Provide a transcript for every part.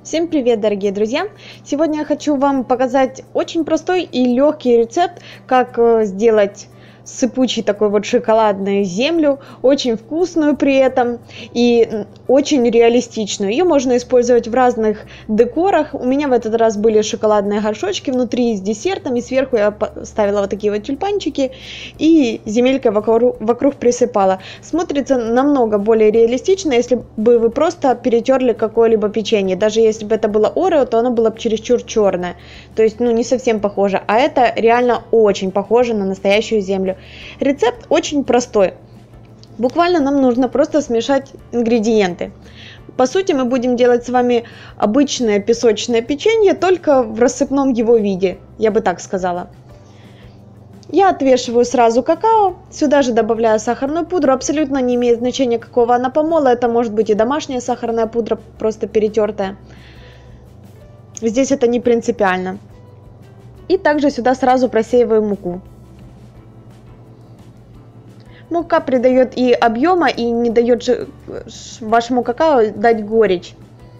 Всем привет, дорогие друзья! Сегодня я хочу вам показать очень простой и легкий рецепт, как сделать сыпучий такой вот шоколадную землю, очень вкусную при этом и очень реалистичную. Ее можно использовать в разных декорах. У меня в этот раз были шоколадные горшочки внутри с десертом, и сверху я ставила вот такие вот тюльпанчики и земелькой вокруг присыпала. Смотрится намного более реалистично, если бы вы просто перетерли какое-либо печенье. Даже если бы это было Орео, то оно было бы чересчур черное. То есть, не совсем похоже. А это реально очень похоже на настоящую землю. Рецепт очень простой. Буквально нам нужно просто смешать ингредиенты. По сути, мы будем делать с вами обычное песочное печенье, только в рассыпном его виде, я бы так сказала. Я отвешиваю сразу какао, сюда же добавляю сахарную пудру, абсолютно не имеет значения, какого она помола, это может быть и домашняя сахарная пудра, просто перетертая. Здесь это не принципиально. И также сюда сразу просеиваю муку. Мука придает и объема, и не дает вашему какао дать горечь.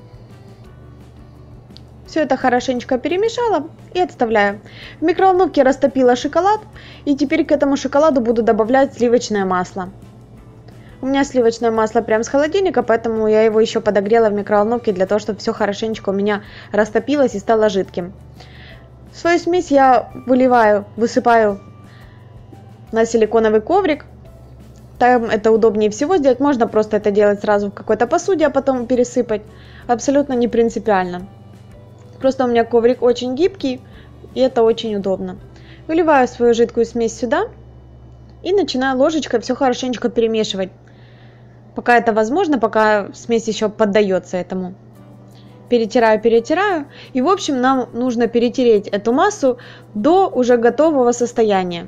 Все это хорошенечко перемешала и отставляю. В микроволновке растопила шоколад, и теперь к этому шоколаду буду добавлять сливочное масло. У меня сливочное масло прямо с холодильника, поэтому я его еще подогрела в микроволновке для того, чтобы все хорошенечко у меня растопилось и стало жидким. Свою смесь я высыпаю на силиконовый коврик. Там это удобнее всего сделать. Можно просто это делать сразу в какой-то посуде, а потом пересыпать. Абсолютно не принципиально. Просто у меня коврик очень гибкий, и это очень удобно. Выливаю свою жидкую смесь сюда и начинаю ложечкой все хорошенечко перемешивать. Пока это возможно, пока смесь еще поддается этому. Перетираю. И в общем нам нужно перетереть эту массу до уже готового состояния.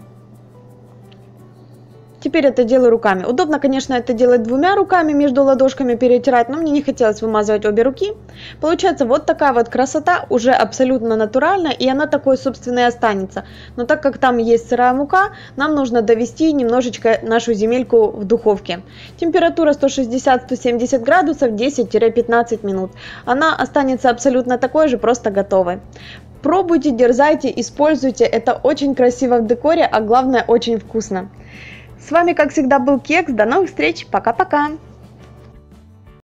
Теперь это делаю руками. Удобно, конечно, это делать двумя руками, между ладошками перетирать, но мне не хотелось вымазывать обе руки. Получается вот такая вот красота, уже абсолютно натуральная, и она такой, собственно, и останется. Но так как там есть сырая мука, нам нужно довести немножечко нашу земельку в духовке. Температура 160-170 градусов, 10-15 минут. Она останется абсолютно такой же, просто готовой. Пробуйте, дерзайте, используйте. Это очень красиво в декоре, а главное, очень вкусно. С вами, как всегда, был Кекс. До новых встреч. Пока-пока.